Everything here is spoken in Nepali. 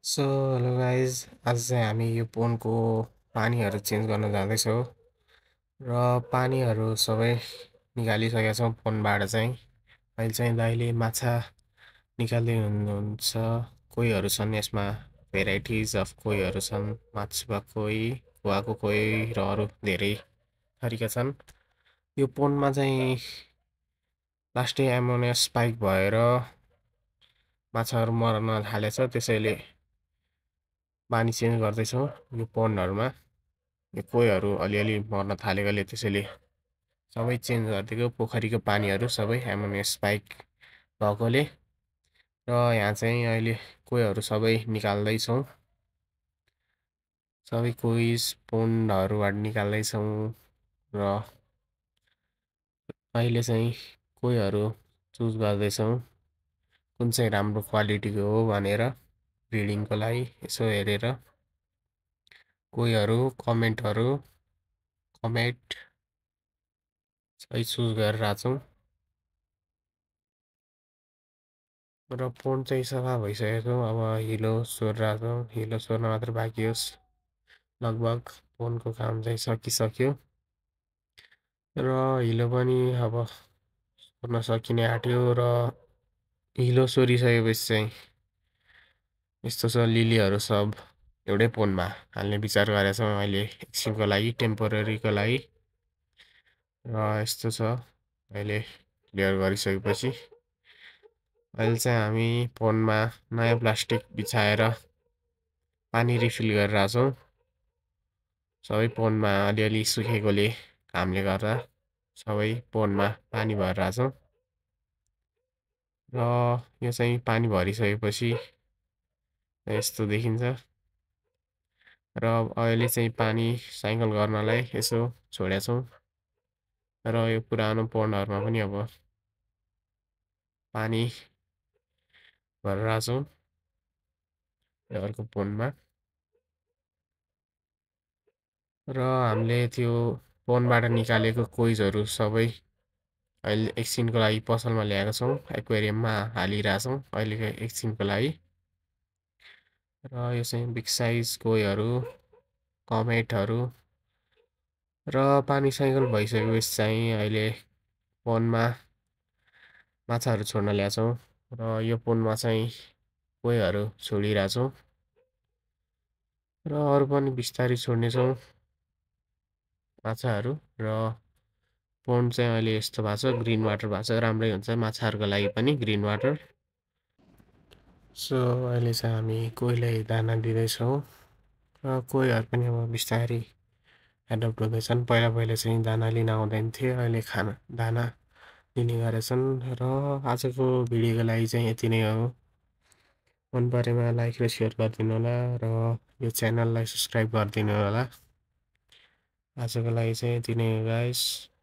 सो हेलो गाइज, आज चाहिँ हामी यो पोन्डको पानीहरू चेन्ज गर्न जाँदैछौँ र पानीहरू सबै निकालिसकेका छौँ पोन्डबाट चाहिँ। अहिले चाहिँ दाइले माछा निकाल्दै हुनुहुन्छ। कोहीहरू छन् यसमा भेराइटिज अफ, कोहीहरू छन् माछा, कोही कुवाको, कोही र अरू धेरै थरीका छन्। यो पोन्डमा चाहिँ लास्टै एमोनिया स्पाइक भएर माछाहरू मर्न थालेछ, त्यसैले पानी चेन्ज गर्दैछौँ यो पोन्डहरूमा। यो कोहीहरू अलिअलि मर्न थालेकोले त्यसैले सबै चेन्ज गरिदिएको, पोखरीको पानीहरू सबै एमोनिया स्पाइक भएकोले। र यहाँ चाहिँ अहिले कोहीहरू सबै निकाल्दैछौँ, सबै कोही पोन्डहरूबाट निकाल्दैछौँ। र अहिले चाहिँ कोहीहरू चुज गर्दैछौँ कुन चाहिँ राम्रो क्वालिटीको हो भनेर, ब्रिडिङको लागि यसो हेरेर कोहीहरू कमेट सबै चुज गरेर आएको छौँ। र पोन्ड चाहिँ सफा भइसकेको छ, अब हिलो सोरिरहेको छ, हिलो सोर्न मात्र बाँकी होस्। लगभग पोन्डको काम चाहिँ सकिसक्यो र हिलो पनि अब सोर्न सकिने आँट्यो। र हिलो सोरिसकेपछि चाहिँ यस्तो छ, लिलीहरू सब एउटै पोन्डमा हाल्ने विचार गरेका छौँ अहिले एकछिनको लागि, टेम्पोरेरीको लागि। र यस्तो छ, अहिले क्लियर गरिसकेपछि अहिले चाहिँ हामी पोन्डमा नयाँ प्लास्टिक बिछाएर पानी रिफिल गरिरहेको छौँ। सबै पोन्डमा अलिअलि सुकेकोले घामले गर्दा सबै पोन्डमा पानी भरिरहेको छौँ। र यो चाहिँ पानी भरिसकेपछि यस्तो देखिन्छ। र अहिले चाहिँ पानी साइकल गर्नलाई यसो छोडेका छौँ। र यो पुरानो पोन्डहरूमा पनि अब पानी भरिरहेको छौँ यो अर्को पोन्डमा। र हामीले त्यो पोन्डबाट निकालेको कोइजहरू सबै अहिले एकछिनको लागि पसलमा ल्याएको छौँ, एक्वेरियममा हालिरहेछौँ अहिलेको एकछिनको लागि। र यो चाहिँ बिग साइज कोहीहरू, कमेटहरू। र पानी साइकल भइसकेपछि चाहिँ अहिले पोन्डमा माछाहरू छोड्न ल्याएको छौँ। र यो पोन्डमा चाहिँ कोहीहरू छोडिरहेछौँ र अरू पनि बिस्तारै छोड्नेछौँ माछाहरू। र पोन्ड चाहिँ अहिले यस्तो भएको छ, ग्रिन वाटर भएको छ, राम्रै हुन्छ माछाहरूको लागि पनि ग्रिन वाटर। सो अहिले चाहिँ हामी कोहीलाई दाना दिँदैछौँ र कोहीहरू पनि अब बिस्तारै एडप्ट हुँदैछन्। पहिला पहिला चाहिँ दाना लिन आउँदैन थिए, अहिले दाना लिने गरेछन्। र आजको भिडियोको लागि चाहिँ यति नै हो। मन परेमा लाइक र सेयर गरिदिनु होला र यो च्यानललाई सब्सक्राइब गरिदिनु होला। आजको लागि चाहिँ यति नै हो गाइस।